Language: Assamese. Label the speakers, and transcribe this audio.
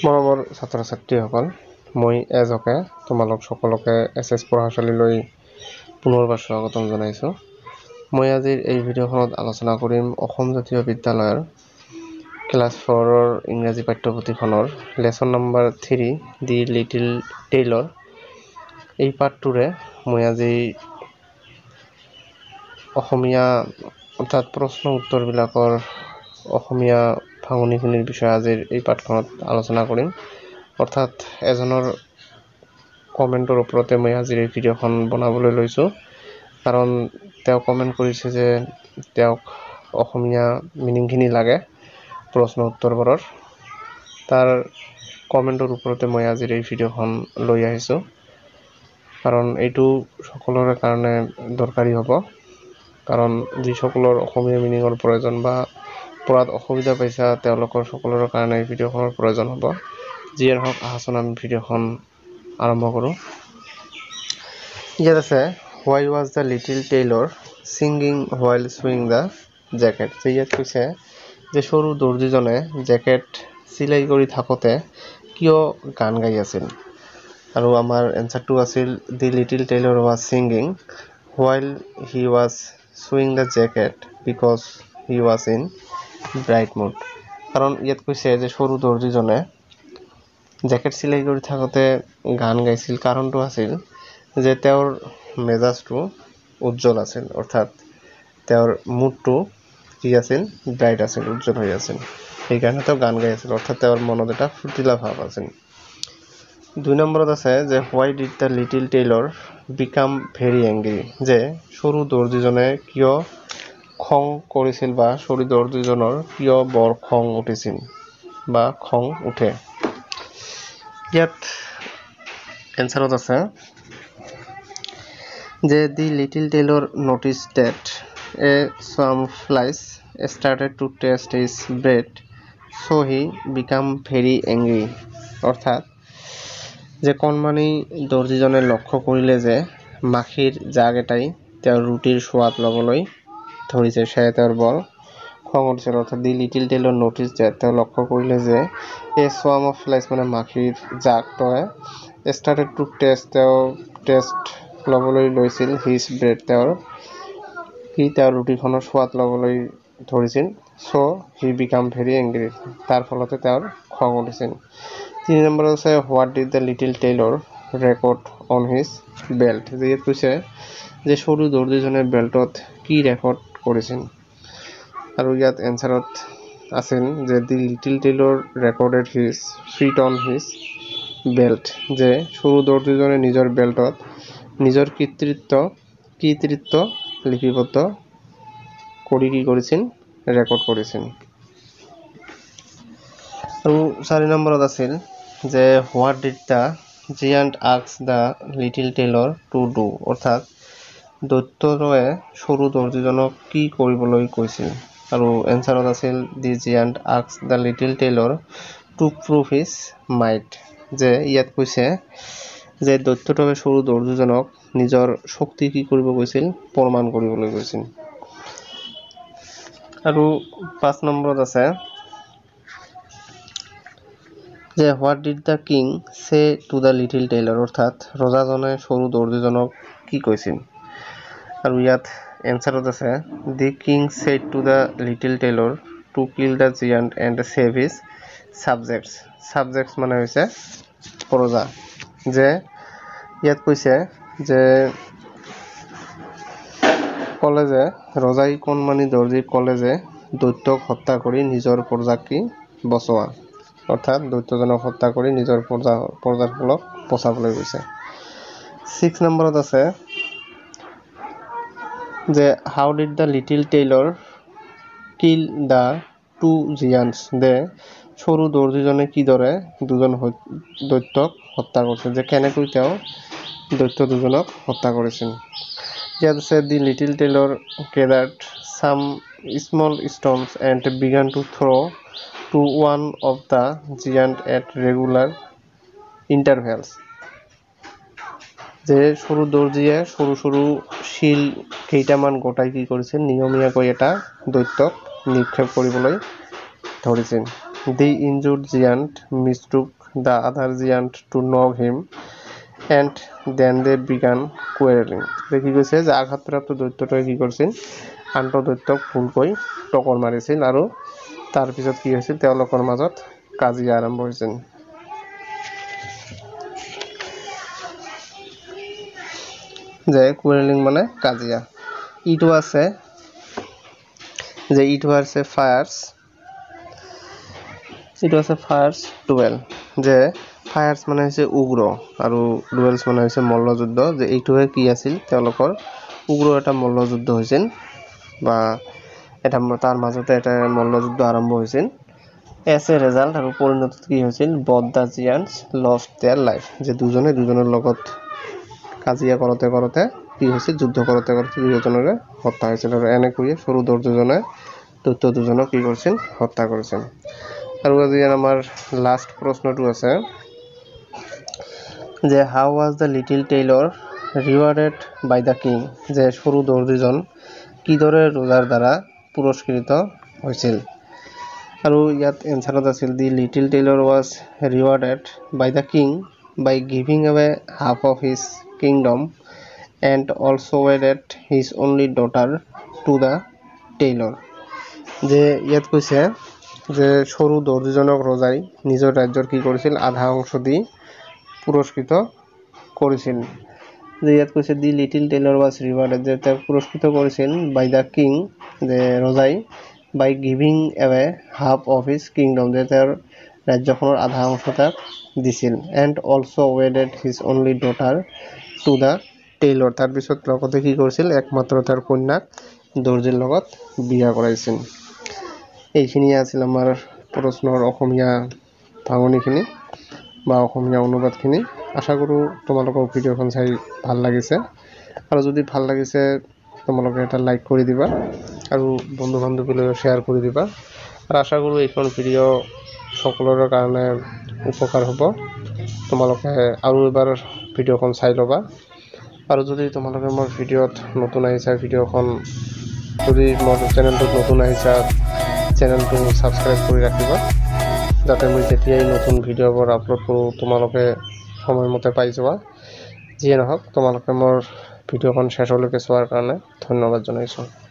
Speaker 1: মৰমৰ ছাত্ৰ ছাত্ৰীসকল, মই এজকে তোমালোক সকলোকে এছএছ পঢ়াশালীলৈ পুনৰবাৰ স্বাগতম জনাইছোঁ। মই আজিৰ এই ভিডিঅ'খনত আলোচনা কৰিম অসম জাতীয় বিদ্যালয়ৰ ক্লাছ 4ৰ ইংৰাজী পাঠ্যপুথিখনৰ lesson number 3 the little tailor এই পাঠটোৰে মই আজি অসমীয়া অৰ্থাৎ প্ৰশ্ন উত্তৰবিলাকৰ অসমীয়া ভাঙনিখিনিৰ বিষয়ে আজিৰ এই পাঠখনত আলোচনা কৰিম। অৰ্থাৎ এজনৰ কমেণ্টৰ ওপৰতে মই আজিৰ এই ভিডিঅ'খন বনাবলৈ লৈছোঁ, কাৰণ তেওঁ কমেণ্ট কৰিছে যে তেওঁক অসমীয়া মিনিংখিনি লাগে প্ৰশ্ন উত্তৰবোৰৰ। তাৰ কমেণ্টৰ ওপৰতে মই আজিৰ এই ভিডিঅ'খন লৈ আহিছোঁ, কাৰণ এইটো সকলোৰে কাৰণে দৰকাৰী হ'ব। কাৰণ যিসকলৰ অসমীয়া মিনিঙৰ প্ৰয়োজন বা পঢ়াত অসুবিধা পাইছা তেওঁলোকৰ সকলোৰে কাৰণে এই ভিডিঅ'খনৰ প্ৰয়োজন হ'ব। যিয়ে নহওক আহাচোন আমি ভিডিঅ'খন আৰম্ভ কৰোঁ। ইয়াত আছে why was the little tailor singing while sewing the jacket. ইয়াত কৈছে যে সৰু দৰ্জীজনে জেকেট চিলাই কৰি থাকোঁতে কিয় গান গাই আছিল। আৰু আমাৰ এনচাৰটো আছিল the little tailor was singing while he was sewing the jacket because he was in bright mood. কাৰণ ইয়াত কৈছে যে সৰু দৰ্জীজনে জেকেট চিলাই কৰি থাকোঁতে গান গাইছিল। কাৰণটো আছিল যে তেওঁৰ মেজাজটো উজ্জ্বল আছিল, অৰ্থাৎ তেওঁৰ মুডটো কি আছিল, ব্ৰাইট আছিল, উজ্জ্বল হৈ আছিল। সেইকাৰণে তেওঁ গান গাই আছিল, অৰ্থাৎ তেওঁৰ মনত এটা ফুৰ্তিলা ভাৱ আছিল। 2 নম্বৰত আছে যে why did the little tailor become very angry. যে সৰু দৰ্জীজনে কিয় খং কৰিছিল বা সৰু দৰ্জীজনৰ কিয় বৰ খং উঠিছিল বা খং উঠে। ইয়াত এনচাৰত আছে যে the little tailor notice that a swarm of flies started to taste his bread so he became very angry। অৰ্থাৎ যে কণমানি দৰ্জীজনে লক্ষ্য কৰিলে যে মাখিৰ জাক এটাই তেওঁৰ ৰুটিৰ সোৱাদ ল'বলৈ ধৰিছে, সেয়ে তেওঁৰ বৰ খং উঠিছিল। অৰ্থাৎ the little tailor notice that তেওঁ লক্ষ্য কৰিলে যে এই swarm of flies মানে মাখিৰ জাকটোৱে started to taste তেওঁ টেষ্ট ল'বলৈ লৈছিল হিজ ব্ৰেড তেওঁৰ ৰুটিখনৰ সোৱাদ ল'বলৈ ধৰিছিল। So' he became very angry, তাৰ ফলতে তেওঁৰ খং উঠিছিল। 3 নম্বৰত আছে what did the little tailor record on his belt. ইয়াত কৈছে যে সৰু দৰ্জীজনে বেল্টত কি ৰেকৰ্ড কৰিছিল। আৰু ইয়াত এনচাৰত আছিল যে the little tailor recorded his feat on his belt. যে সৰু দৰ্জীজনে নিজৰ বেল্টত নিজৰ কৃতিত্ব লিপিবদ্ধ কৰি কি কৰিছিল, ৰেকৰ্ড কৰিছিল। আৰু 4 নম্বৰত আছিল যে what did the giant ask the little tailor to do. অৰ্থাৎ দৈত্যটোৱে সৰু দৰ্জীজনক কি কৰিবলৈ কৈছিল। আৰু এনচাৰত আছিল the giant ask the little tailor to prove his might. যে ইয়াত কৈছে যে দৈত্যটোৱে সৰু দৰ্জীজনক নিজৰ শক্তি কি কৰিব কৈছিল, প্ৰমাণ কৰিবলৈ কৈছিল। আৰু 5 নম্বৰত আছে যে what did the king say to the little tailor. অৰ্থাৎ ৰজাজনে সৰু দৰ্জীজনক কি কৈছিল। আৰু ইয়াত এনচাৰত আছে the king said to the little tailor to kill the giant and save his subjects. Subjects মানে হৈছে প্ৰজা। যে ইয়াত কৈছে যে ক'লে যে ৰজাই কণমানি দৰ্জীক ক'লে যে দৈত্যক হত্যা কৰি নিজৰ প্ৰজাক কি বচোৱা। অৰ্থাৎ দৈত্যজনক হত্যা কৰি নিজৰ প্ৰজাসকলক বচাবলৈ গৈছে। 6 নম্বৰত আছে যে how did the little tailor kill the two giants. যে সৰু দৰ্জীজনে কিদৰে দুজন দৈত্যক হত্যা কৰিছিল, যে কেনেকৈ তেওঁ দৈত্য দুজনক হত্যা কৰিছিল। ইয়াত আছে দি little tailor gathered some small stones and began to throw' to one of the giant at regular intervals. যে সৰু দৰ্জীয়ে সৰু সৰু শিল কেইটামান গোটাই কি কৰিছিল, নিয়মীয়াকৈ এটা দৈত্যক নিক্ষেপ কৰিবলৈ ধৰিছিল। the injured giant mistook the other giant to knock him and then they began quarreling. দেখি গৈছে যে আঘাতপ্ৰাপ্ত দৈত্যটোৱে কি কৰিছিল আনটো দৈত্যক ভুলকৈ টকৰ মাৰিছিল আৰু তাৰ পিছত কি হৈছিল তেওঁলোকৰ মাজত কাজিয়া আৰম্ভ হৈছিল যে quarreling মানে কাজিয়া it was a fierce duel যে ফায়ার্স মানে হৈছে উগ্ৰ আৰু ডুৱেলছ মানে হৈছে মল্লযুদ্ধ যে এইটোৱে কি আছিল তেওঁলোকৰ উগ্ৰ এটা মল্লযুদ্ধ হৈছিল বা এটা তাৰ মাজতে এটা মল্লযুদ্ধ আৰম্ভ হৈছিল এজ এ ৰিজাল্ট আৰু পৰিণতিত কি হৈছিল both the giants lost their life যে দুজনৰ লগত কাজিয়া কৰোতে কি হৈছিল যুদ্ধ কৰোতে দুজনৰে হত্যা হৈছিল আৰু এনেকৈয়ে সৰু দৰ্জনে দৈত্য দুজনক কি কৰিছিল হত্যা কৰিছিল আৰু আজি আমাৰ লাষ্ট প্ৰশ্নটো আছে যে how was the little Tailor rewarded by the king যে সৰু দৰ্জিজন কিদৰে ৰজাৰ দ্বাৰা পুৰস্কৃত হৈছিল আৰু ইয়াত এনসাৰত আছিল the little Tailor was rewarded by the king by giving away half of his kingdom and also wedded his only daughter to the tailor যে ইয়াত কৈছে যে সৰু দৰ্জিজনক ৰজাই নিজৰ ৰাজ্যৰ কি কৰিছিল আধা অংশ দি পুৰস্কৃত কৰিছিল যে ইয়াত কৈছে the little tailor was rewarded যে তেওঁক পুৰস্কৃত কৰিছিল by the king যে ৰজাই by giving away half of his kingdom যে তেওঁৰ ৰাজ্যখনৰ আধা অংশ তাক দিছিল and also wedded his only daughter to the tailor তাৰ পিছত লগতে কি কৰিছিল একমাত্ৰ তাৰ কন্যাক দৰ্জিৰ লগত বিয়া কৰাইছিল এইখিনি আছিল আমাৰ প্ৰশ্নৰ অসমীয়া ভাঙনিখিনি বা অসমীয়া অনুবাদখিনি আশা কৰো তোমালোকৰ ভিডিওখন চাই ভাল লাগিছে আৰু যদি ভাল লাগিছে তোমালোকে এটা লাইক কৰি দিবা আৰু বন্ধু বান্ধৱীলৈ শেয়াৰ কৰি দিবা আৰু আশা কৰো এইখন ভিডিও সকলোৰে কাৰণে উপকাৰ হ'ব তোমালোকে আৰু এবাৰ ভিডিওখন চাই ল'বা আৰু যদি তোমালোকে মোৰ ভিডিওত নতুন আহিছা ভিডিওখন যদি মোৰ চেনেলটোত নতুন আহিছা চেনেলটো সাবস্ক্ৰাইব কৰি ৰাখিবা যাতে মই যেতিয়াই নতুন ভিডিওবোৰ আপলোড কৰোঁ তোমালোকে সময়মতে পাই যোৱা যিয়ে নহওক তোমালোকে মোৰ ভিডিওখন শেষলৈকে চোৱাৰ কাৰণে ধন্যবাদ জনাইছোঁ